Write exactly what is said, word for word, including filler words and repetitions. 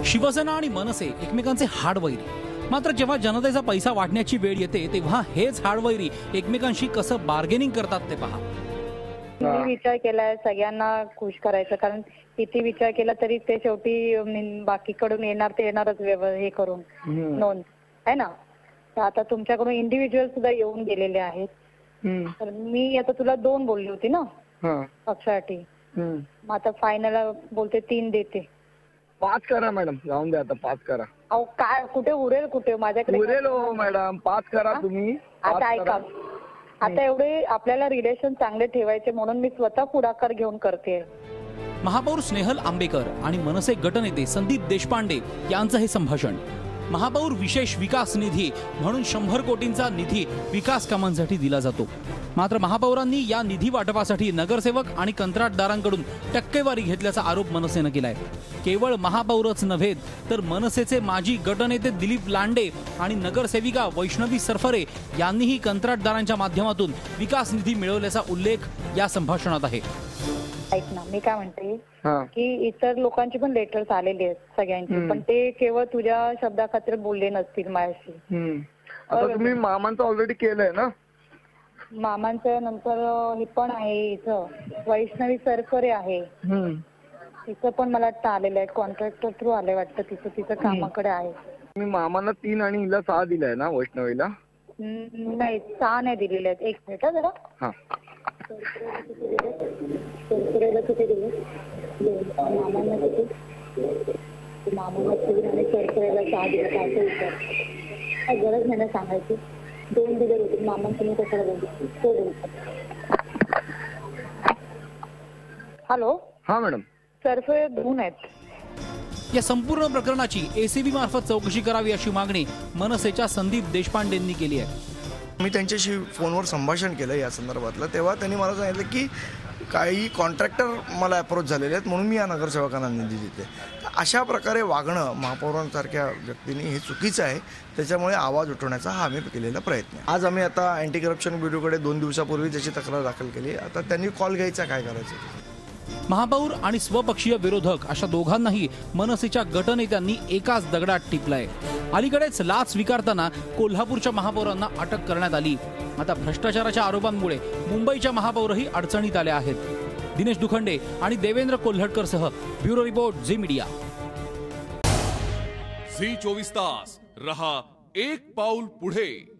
शिवसेना आणि मनसे एकमेकांचे हाडवैरी, मात्र जेव्हा जनतेचा पैसा वाटण्याची वेळ येते तेव्हा हेच हाडवैरी एकमेकांशी कसं बार्गेनिंग करतात ते पहा। मी विचार केलाय सगळ्यांना खुश करायचं, कारण किती विचार केला तरी ते शेवटी बाकीकडून येणार ते येणारच हे करून नोंद आहे ना। तर आता तुमच्याकडून इंडिव्हिज्युअल सुद्धा येऊन गेलेले आहेत, तर मी आता तुला दोन बोलली होती ना पक्षासाठी, मग आता फायनल बोलते तीन देते। पाच करा मॅडम, जाऊन द्या आता, पाच करा। अहो काय कुठे उरेल, कुठे माझ्याकडे उरेल हो मॅडम, पाच करा तुम्ही। आता ऐका, आता एवढे आपल्याला रिलेशन चांगले ठेवायचे म्हणून मी स्वतः पुढाकार घेऊन करते। महापौर स्नेहल आंबेकर आणि मनसे गटनेते संदीप देशपांडे यांचं हे संभाषण। महापौर विशेष विकास निधी म्हणून शंभर कोटींचा निधी विकास कामांसाठी दिला जातो, मात्र महापौरांनी या निधी वाटपासाठी नगरसेवक आणि कंत्राटदारांकडून टक्केवारी घेतल्याचा आरोप मनसेनं केलाय। केवळ महापौरच नव्हे तर मनसेचे माजी गटनेते दिलीप लांडे आणि नगरसेविका वैष्णवी सरफरे यांनीही कंत्राटदारांच्या माध्यमातून विकास निधी मिळवल्याचा उल्लेख या संभाषणात आहे। ऐक ना, मी काय म्हणते की इतर लोकांची पण लेटर्स आलेले आहेत सगळ्यांची, पण ते केवळ तुझ्या शब्दाखातर बोलले नसतील माझ्याशी। आता तुम्ही मामांचं ऑलरेडी केलंय ना? मामांचं नंतर हे पण आहे, इथं वैष्णवी सरफरे आहे, तिचं पण मला वाटतं आलेलं आहे, कॉन्ट्रॅक्टर थ्रू आले वाटतं, तिचं तिचं कामाकडे आहे। मी मामांना तीन आणि हिला सहा दिलाय ना वैष्णवीला? नाही, सहा नाही दिलेले आहेत। एक मिनिट जरा, हा सरफरेला किती दिले, मामांना किती, मामांना तीन आणि सरफरेला सहा दिले, काय विचार काय गरज नाही ना सांगायची, दोन दिले होते मामांना, तुम्ही कशाला बोलतो तो बोलतो। हॅलो, हा मॅडम, सरफरे दोन आहेत। या संपूर्ण प्रकरणाची एसीबी मार्फत चौकशी करावी अशी मागणी मनसेच्या संदीप देशपांडेंनी केली आहे। मी त्यांच्याशी फोनवर संभाषण केलं या संदर्भातलं, तेव्हा त्यांनी मला सांगितलं की काही कॉन्ट्रॅक्टर मला अप्रोच झालेले आहेत म्हणून मी या नगरसेवकांना निधी देते। अशा प्रकारे वागणं महापौरांसारख्या व्यक्तींनी हे चुकीचं आहे, त्याच्यामुळे आवाज उठवण्याचा हा आम्ही केलेला प्रयत्न आहे। आज आम्ही आता अँटी करप्शन ब्युरोकडे दोन दिवसापूर्वी त्याची तक्रार दाखल केली, आता त्यांनी कॉल घ्यायचा, काय करायचं। महापौर आणि स्वपक्षीय विरोधक अशा दोघांनाही मनसेच्या गटनेत्यांनी एकाच दगडात टिपलाय। अलीकडेच लाच स्वीकारताना कोल्हापूरच्या महापौरांना अटक करण्यात आली। आता भ्रष्टाचाराच्या आरोपांमुळे मुंबईच्या महापौरही अडचणीत आल्या आहेत। दिनेश दुखंडे आणि देवेंद्र कोल्हटकर सह bureau report Zee media. Zee चोवीस तास रहा एक पाऊल पुढे।